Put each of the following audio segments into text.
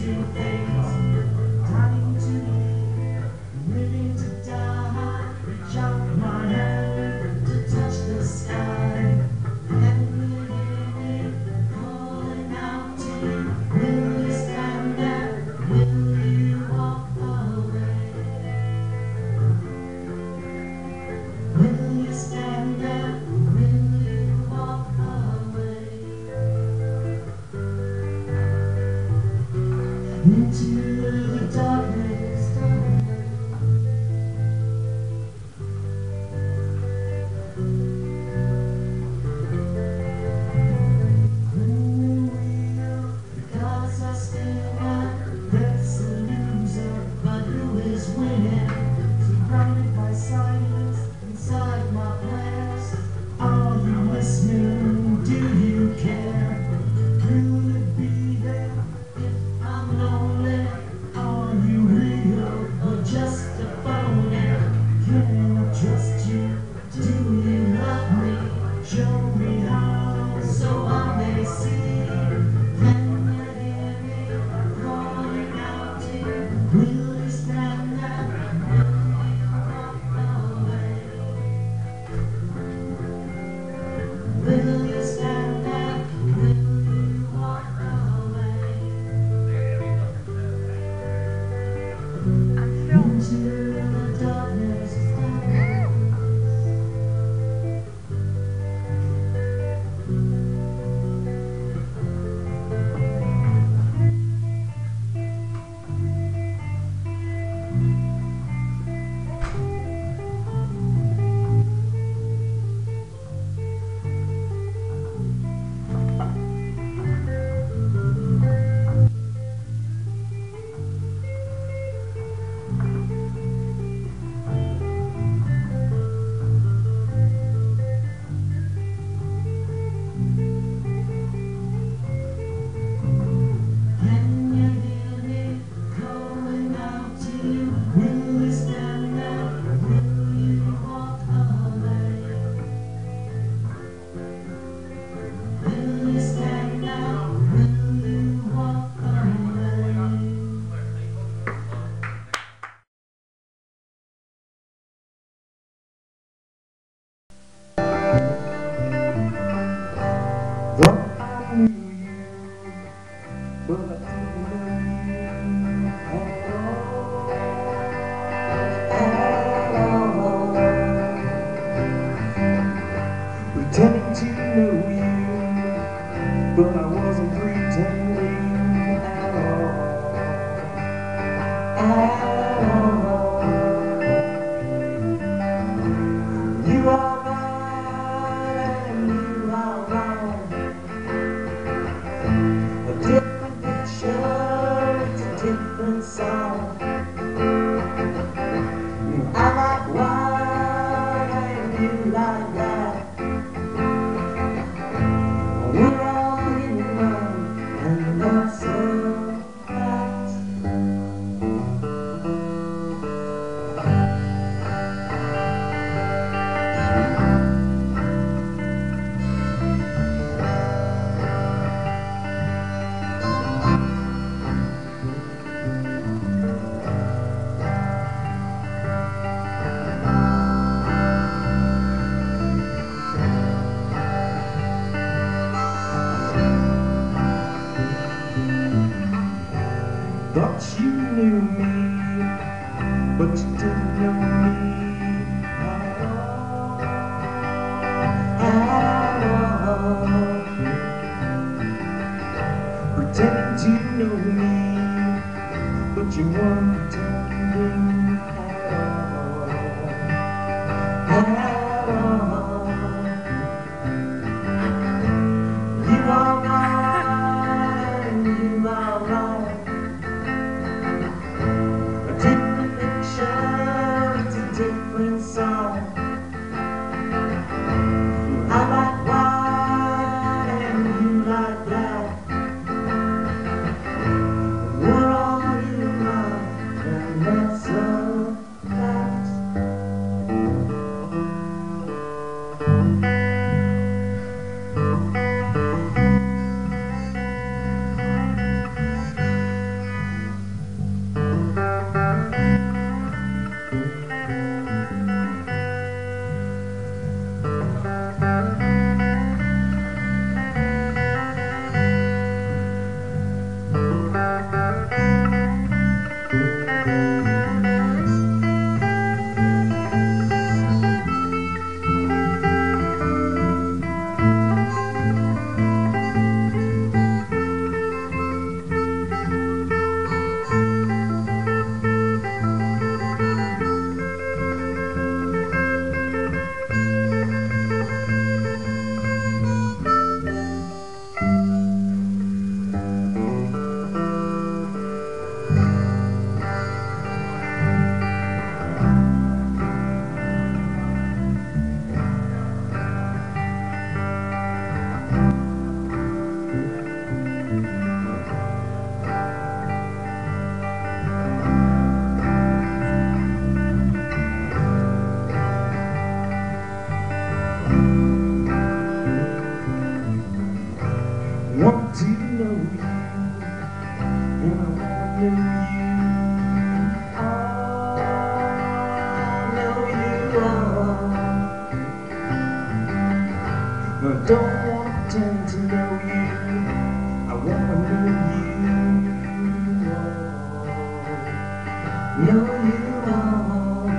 Pretending to know you, but I wasn't pretending at all. You are right and you are wrong. A different picture, it's a different song. I like white and you like black. We're all human, and that's a fact. Thought you knew me, but you didn't know me at all. Pretending to know me, but you weren't pretending at all. You are right and you are wrong. Different song. I like white and you like black. We're all human, and that's and I wanna know you. I don't want to pretend to know you. I want to know you. Know you all.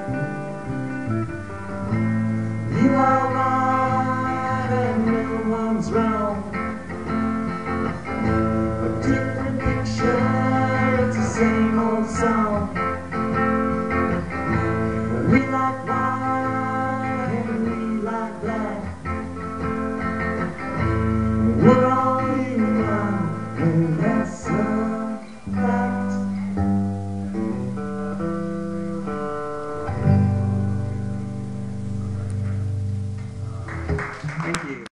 You are right and no one's wrong. A different picture, it's the same old song. We like white and we like black. We're all human, and that's a fact. Thank you.